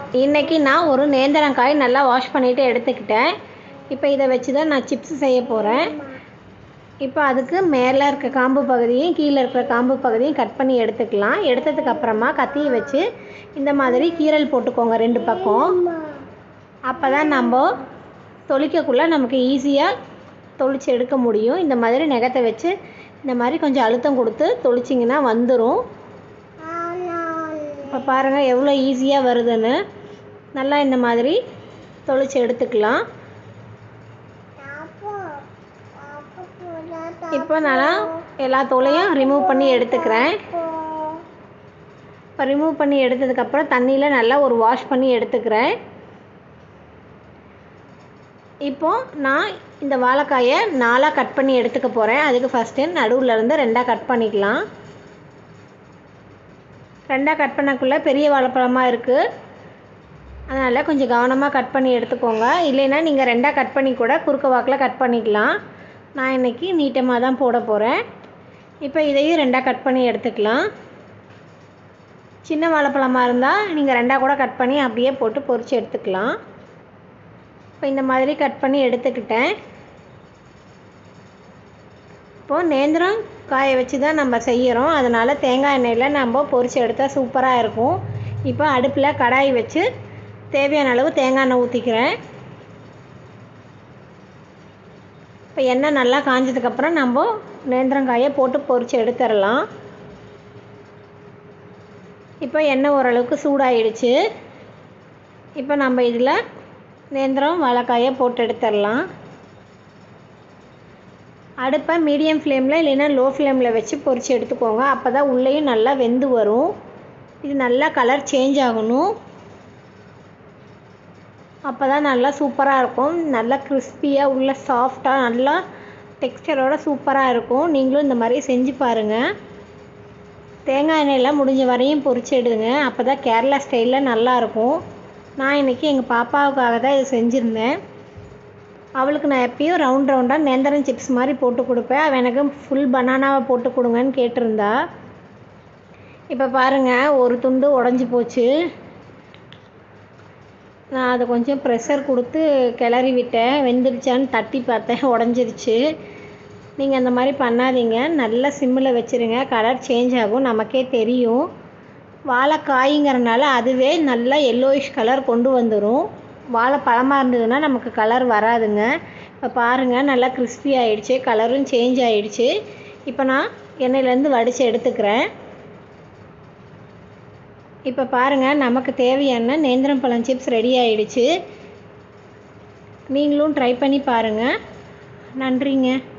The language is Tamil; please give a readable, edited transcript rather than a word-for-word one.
இன்றைக்கி நான் ஒரு நேந்திரங்காய் நல்லா வாஷ் பண்ணிவிட்டு எடுத்துக்கிட்டேன். இப்போ இதை வச்சு தான் நான் சிப்ஸ் செய்ய போகிறேன். இப்போ அதுக்கு மேலே இருக்க காம்பு பகுதியும் கீழே இருக்கிற காம்பு பகுதியும் கட் பண்ணி எடுத்துக்கலாம். எடுத்ததுக்கப்புறமா கத்தியை வச்சு இந்த மாதிரி கீறல் போட்டுக்கோங்க 2 பக்கம். அப்போ தான் நம்ம தொளிக்கக்குள்ளே நமக்கு ஈஸியாக தொளிச்சு எடுக்க முடியும். இந்த மாதிரி நகத்தை வச்சு இந்த மாதிரி கொஞ்சம் அழுத்தம் கொடுத்து தொளிச்சிங்கன்னா வந்துடும். இப்போ பாருங்கள் எவ்வளோ ஈஸியாக வருதுன்னு. நல்லா இந்த மாதிரி தொளிச்சு எடுத்துக்கலாம். இப்போ நான் எல்லா தோலையும் ரிமூவ் பண்ணி எடுத்துக்கிறேன். இப்போ ரிமூவ் பண்ணி எடுத்ததுக்கப்புறம் தண்ணியில் நல்லா ஒரு வாஷ் பண்ணி எடுத்துக்கிறேன். இப்போது நான் இந்த வாழைக்காயை 4ஆக கட் பண்ணி எடுத்துக்க போகிறேன். அதுக்கு ஃபஸ்ட்டு நடுவில் இருந்து 2ஆக கட் பண்ணிக்கலாம். 2ஆக கட் பண்ணக்குள்ளே பெரிய வாழைப்பழமாக இருக்குது, அதனால் கொஞ்சம் கவனமாக கட் பண்ணி எடுத்துக்கோங்க. இல்லைன்னா நீங்கள் 2ஆக கட் பண்ணி கூட குறுக்க வாக்கில் கட் பண்ணிக்கலாம். நான் இன்றைக்கி நீட்டமாக தான் போட போகிறேன். இப்போ இதையும் 2ஆக கட் பண்ணி எடுத்துக்கலாம். சின்ன வாழைப்பழமாக இருந்தால் நீங்கள் 2ஆக கூட கட் பண்ணி அப்படியே போட்டு பொரித்து எடுத்துக்கலாம். இப்போ இந்த மாதிரி கட் பண்ணி எடுத்துக்கிட்டேன். இப்போது நேந்திரம் காயை வச்சு தான் நம்ம செய்கிறோம், அதனால் தேங்காய் எண்ணெயில் நம்ம பொரித்து எடுத்தால் சூப்பராக இருக்கும். இப்போ அடுப்பில் கடாய் வச்சு தேவையான அளவு தேங்காய் எண்ணெய் ஊற்றிக்கிறேன். இப்போ எண்ணெய் நல்லா காஞ்சதுக்கப்புறம் நம்ம நேந்திரங்காயை போட்டு பொரித்து எடுத்துடலாம். இப்போ எண்ணெய் ஓரளவுக்கு சூடாகிடுச்சு. இப்போ நம்ம இதில் நேந்திரம் வாழைக்காயை போட்டு எடுத்துடலாம். அடுப்பை மீடியம் ஃப்ளேமில் இல்லைன்னா லோ ஃப்ளேமில் வச்சு பொரித்து எடுத்துக்கோங்க. அப்போ தான் உள்ளேயும் நல்லா வெந்து வரும். இது நல்லா கலர் சேஞ்ச் ஆகணும். அப்போ தான் நல்லா சூப்பராக இருக்கும். நல்லா கிறிஸ்பியாக உள்ள சாஃப்டாக நல்லா டெக்ஸ்டரோட சூப்பராக இருக்கும். நீங்களும் இந்த மாதிரி செஞ்சு பாருங்கள். தேங்காய் எண்ணெயெல்லாம் முடிஞ்ச வரையும் பொரிச்சு எடுங்க. அப்போ தான் கேரளா ஸ்டைலில் நல்லாயிருக்கும். நான் இன்றைக்கி எங்கள் பாப்பாவுக்காக தான் இது செஞ்சுருந்தேன். அவளுக்கு நான் எப்பயும் ரவுண்டாக நேந்திரம் சிப்ஸ் மாதிரி போட்டு கொடுப்பேன். அவள் எனக்கு ஃபுல் பனானாவை போட்டு கொடுங்கன்னு கேட்டிருந்தா. இப்போ பாருங்கள் ஒரு துண்டு உடஞ்சி போச்சு. நான் அதை கொஞ்சம் ப்ரெஷர் கொடுத்து கிளறி விட்டேன். வெந்துருச்சான்னு தட்டி பார்த்தேன், உடஞ்சிருச்சு. நீங்கள் அந்த மாதிரி பண்ணாதீங்க. நல்லா சிம்மில் வச்சுருங்க. கலர் சேஞ்ச் ஆகும், நமக்கே தெரியும். வாழைக்காய்ங்கிறனால அதுவே நல்லா எல்லோயிஷ் கலர் கொண்டு வந்துடும். வாழைப்பழமாக இருந்ததுன்னா நமக்கு கலர் வராதுங்க. இப்போ பாருங்கள் நல்லா கிறிஸ்பி ஆகிடுச்சு, கலரும் சேஞ்ச் ஆகிடுச்சு. இப்போ நான் எண்ணெயிலேருந்து வடித்து எடுத்துக்கிறேன். இப்போ பாருங்கள் நமக்கு தேவையான நேந்திரம் பழம் சிப்ஸ் ரெடி ஆகிடுச்சு. நீங்களும் ட்ரை பண்ணி பாருங்கள். நன்றிங்க.